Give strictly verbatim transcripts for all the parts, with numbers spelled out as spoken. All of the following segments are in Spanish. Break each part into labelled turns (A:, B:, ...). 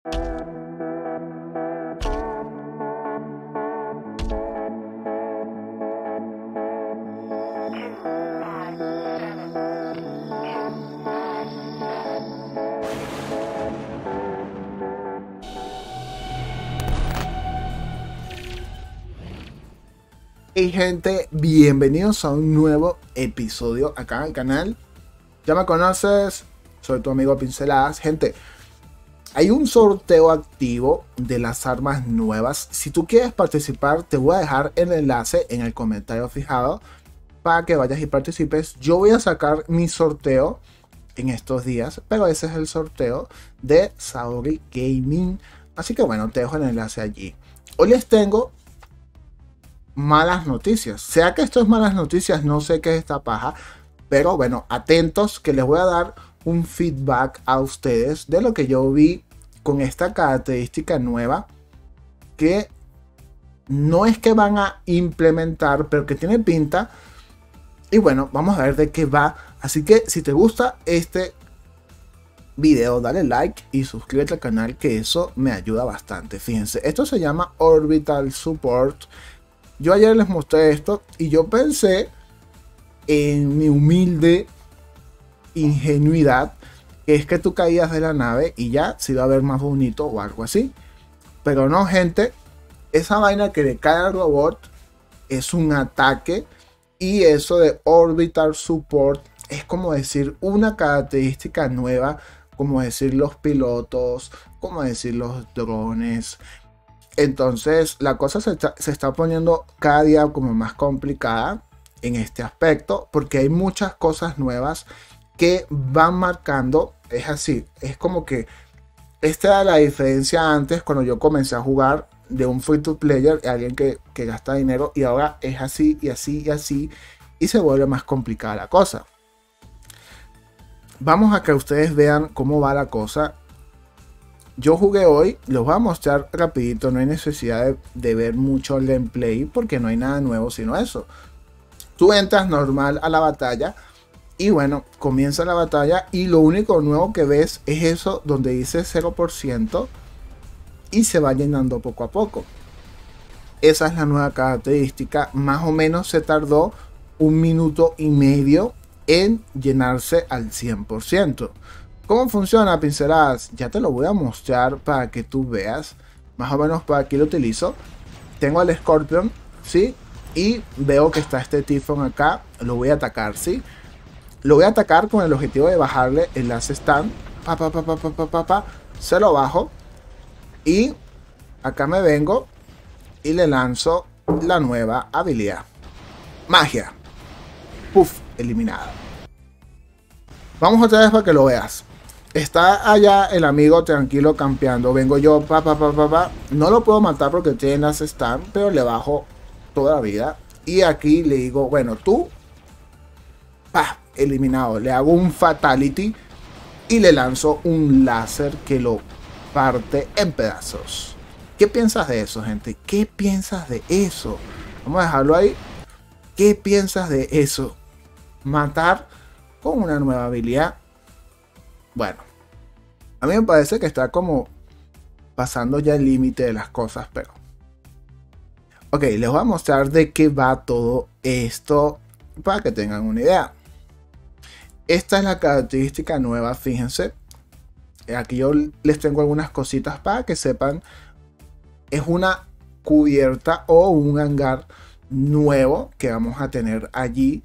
A: Hey gente, bienvenidos a un nuevo episodio acá en el canal. Ya me conoces, soy tu amigo Pinceladas. Gente, hay un sorteo activo de las armas nuevas. Si tú quieres participar, te voy a dejar el enlace en el comentario fijado para que vayas y participes. Yo voy a sacar mi sorteo en estos días, pero ese es el sorteo de Saori Gaming. Así que bueno, te dejo el enlace allí. Hoy les tengo malas noticias. Sea que esto es malas noticias, no sé qué es esta paja, pero bueno, atentos que les voy a dar un feedback a ustedes de lo que yo vi con esta característica nueva que no es que van a implementar, pero que tiene pinta. Y bueno, vamos a ver de qué va. Así que si te gusta este video, dale like y suscríbete al canal, que eso me ayuda bastante. Fíjense, esto se llama Orbital Support. Yo ayer les mostré esto y yo pensé en mi humilde ingenuidad que es que tú caías de la nave y ya se iba a ver más bonito o algo así. Pero no, gente, esa vaina que le cae al robot es un ataque, y eso de Orbital Support es como decir una característica nueva, como decir los pilotos, como decir los drones. Entonces la cosa se está, se está poniendo cada día como más complicada en este aspecto, porque hay muchas cosas nuevas que van marcando. Es así, es como que esta era la diferencia antes cuando yo comencé a jugar de un free to player, alguien que, que gasta dinero, y ahora es así y así y así, y se vuelve más complicada la cosa. Vamos a que ustedes vean cómo va la cosa. Yo jugué hoy, los voy a mostrar rapidito, no hay necesidad de, de ver mucho el gameplay porque no hay nada nuevo sino eso. Tú entras normal a la batalla y bueno, comienza la batalla y lo único nuevo que ves es eso donde dice cero por ciento y se va llenando poco a poco. Esa es la nueva característica. Más o menos se tardó un minuto y medio en llenarse al cien por ciento. ¿Cómo funciona, Pinceladas? Ya te lo voy a mostrar para que tú veas. Más o menos para aquí lo utilizo. Tengo al Scorpion, ¿sí? Y veo que está este Typhon acá. Lo voy a atacar, ¿sí? Lo voy a atacar con el objetivo de bajarle el last stand. Pa, pa, pa, pa, pa, pa, pa, pa. Se lo bajo. Y acá me vengo y le lanzo la nueva habilidad. Magia. Puff, eliminada. Vamos otra vez para que lo veas. Está allá el amigo tranquilo campeando. Vengo yo, pa, pa, pa, pa, pa. No lo puedo matar porque tiene las stand, pero le bajo toda la vida. Y aquí le digo, bueno, tú, pa, eliminado. Le hago un fatality y le lanzo un láser que lo parte en pedazos. ¿Qué piensas de eso, gente? ¿Qué piensas de eso? Vamos a dejarlo ahí. ¿Qué piensas de eso? Matar con una nueva habilidad. Bueno, a mí me parece que está como pasando ya el límite de las cosas, pero ok, les voy a mostrar de qué va todo esto para que tengan una idea. Esta es la característica nueva, fíjense. Aquí yo les tengo algunas cositas para que sepan. Es una cubierta o un hangar nuevo que vamos a tener allí.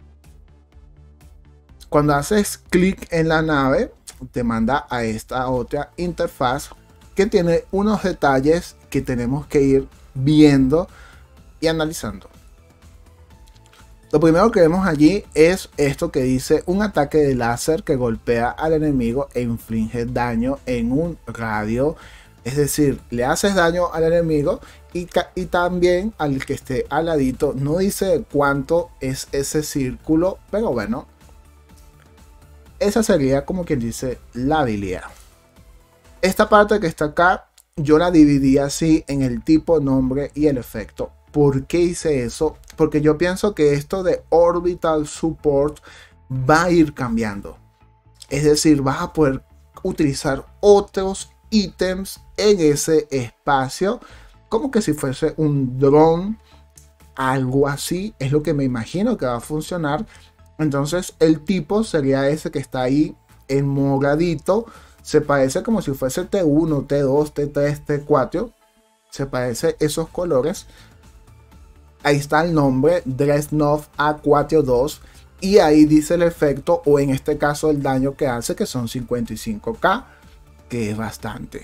A: Cuando haces clic en la nave, te manda a esta otra interfaz que tiene unos detalles que tenemos que ir viendo y analizando. Lo primero que vemos allí es esto que dice un ataque de láser que golpea al enemigo e inflige daño en un radio. Es decir, le haces daño al enemigo y, y también al que esté al ladito. No dice cuánto es ese círculo, pero bueno. Esa sería como quien dice la habilidad. Esta parte que está acá yo la dividí así en el tipo, nombre y el efecto. ¿Por qué hice eso? Porque yo pienso que esto de Orbital Support va a ir cambiando. Es decir, vas a poder utilizar otros ítems en ese espacio, como que si fuese un dron, algo así, es lo que me imagino que va a funcionar. Entonces el tipo sería ese que está ahí en moradito, se parece como si fuese T uno, T dos, T tres, T cuatro, se parece esos colores. Ahí está el nombre, Dreadnought A cuarenta y dos, y ahí dice el efecto, o en este caso el daño que hace, que son cincuenta y cinco K, que es bastante.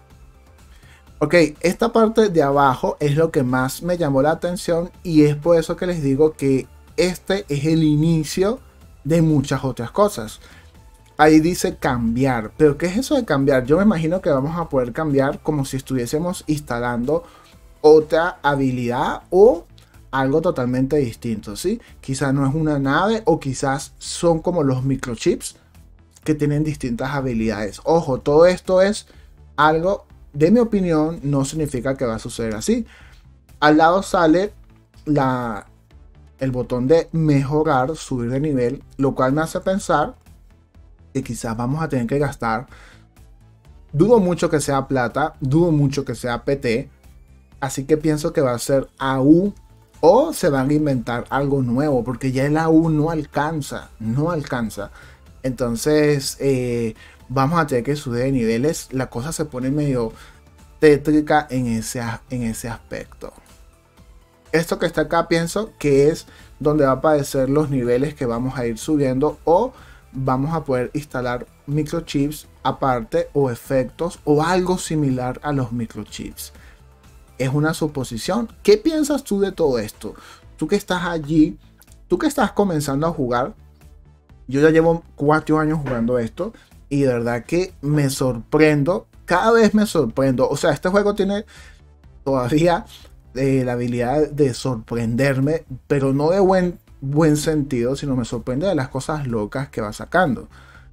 A: Ok, esta parte de abajo es lo que más me llamó la atención, y es por eso que les digo que este es el inicio de muchas otras cosas. Ahí dice cambiar, pero ¿qué es eso de cambiar? Yo me imagino que vamos a poder cambiar como si estuviésemos instalando otra habilidad o algo totalmente distinto, ¿sí? Quizás no es una nave, o quizás son como los microchips que tienen distintas habilidades. Ojo, todo esto es algo, de mi opinión, no significa que va a suceder así. Al lado sale la, el botón de mejorar, subir de nivel, lo cual me hace pensar que quizás vamos a tener que gastar. Dudo mucho que sea plata, dudo mucho que sea P T, así que pienso que va a ser A U, o se van a inventar algo nuevo, porque ya el A U no alcanza, no alcanza. Entonces eh, vamos a tener que subir de niveles. La cosa se pone medio tétrica en ese, en ese aspecto. Esto que está acá pienso que es donde va a aparecer los niveles que vamos a ir subiendo, o vamos a poder instalar microchips aparte, o efectos, o algo similar a los microchips. Es una suposición. ¿Qué piensas tú de todo esto? Tú que estás allí, tú que estás comenzando a jugar. Yo ya llevo cuatro años jugando esto, y de verdad que me sorprendo. Cada vez me sorprendo. O sea, este juego tiene todavía eh, la habilidad de sorprenderme, pero no de buen, buen sentido, sino me sorprende de las cosas locas que va sacando.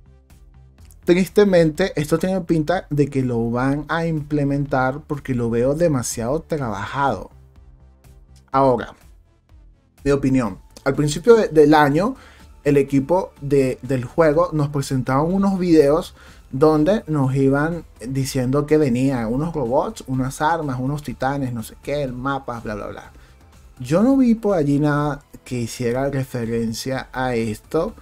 A: Tristemente, esto tiene pinta de que lo van a implementar, porque lo veo demasiado trabajado. Ahora, mi opinión. Al principio de, del año, el equipo de, del juego nos presentaban unos videos donde nos iban diciendo que venían unos robots, unas armas, unos titanes, no sé qué, el mapa, bla, bla, bla. Yo no vi por allí nada que hiciera referencia a esto.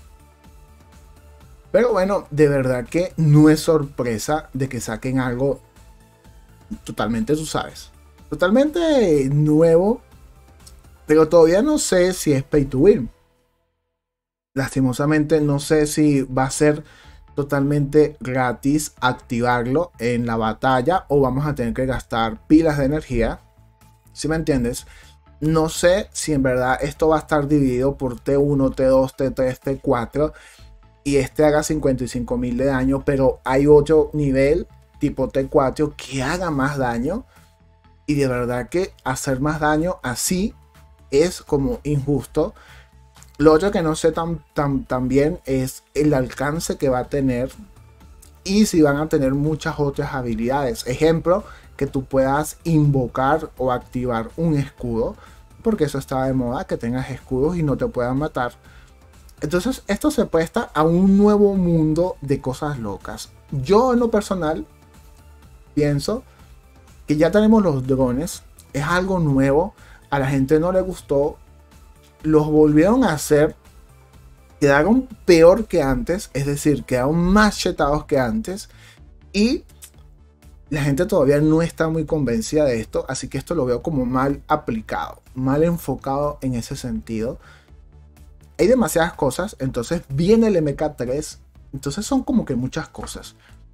A: Pero bueno, de verdad que no es sorpresa de que saquen algo totalmente, tú sabes, totalmente nuevo. Pero todavía no sé si es pay to win. Lastimosamente no sé si va a ser totalmente gratis activarlo en la batalla, o vamos a tener que gastar pilas de energía. ¿Sí me entiendes? No sé si en verdad esto va a estar dividido por T uno, T dos, T tres, T cuatro, y este haga cincuenta y cinco mil de daño, pero hay otro nivel tipo T cuatro que haga más daño, y de verdad que hacer más daño así es como injusto. Lo otro que no sé tan, tan, tan bien es el alcance que va a tener, y si van a tener muchas otras habilidades. Ejemplo, que tú puedas invocar o activar un escudo, porque eso está de moda, que tengas escudos y no te puedan matar. Entonces esto se presta a un nuevo mundo de cosas locas. Yo en lo personal pienso que ya tenemos los drones, es algo nuevo, a la gente no le gustó, los volvieron a hacer, quedaron peor que antes, es decir, quedaron más chetados que antes, y la gente todavía no está muy convencida de esto, así que esto lo veo como mal aplicado, mal enfocado en ese sentido. Hay demasiadas cosas, entonces viene el M K tres, entonces son como que muchas cosas.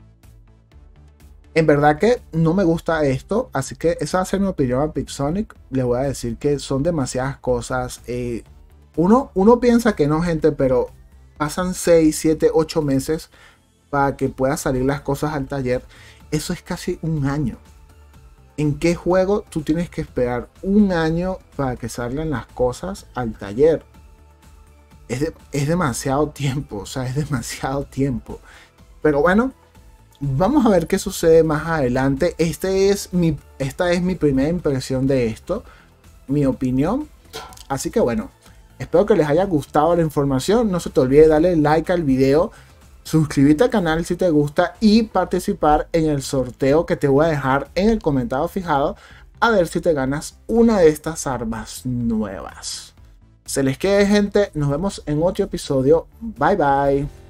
A: En verdad que no me gusta esto, así que esa va a ser mi opinión a Pixonic. Le voy a decir que son demasiadas cosas. Eh, uno, uno piensa que no, gente, pero pasan seis, siete, ocho meses para que puedan salir las cosas al taller. Eso es casi un año. ¿En qué juego tú tienes que esperar un año para que salgan las cosas al taller? Es, de, es demasiado tiempo, o sea, es demasiado tiempo. Pero bueno, vamos a ver qué sucede más adelante. Este es mi, esta es mi primera impresión de esto, mi opinión. Así que bueno, espero que les haya gustado la información. No se te olvide darle like al video suscribirte al canal si te gusta y participar en el sorteo que te voy a dejar en el comentario fijado, a ver si te ganas una de estas armas nuevas. Se les quede, gente, nos vemos en otro episodio. Bye bye.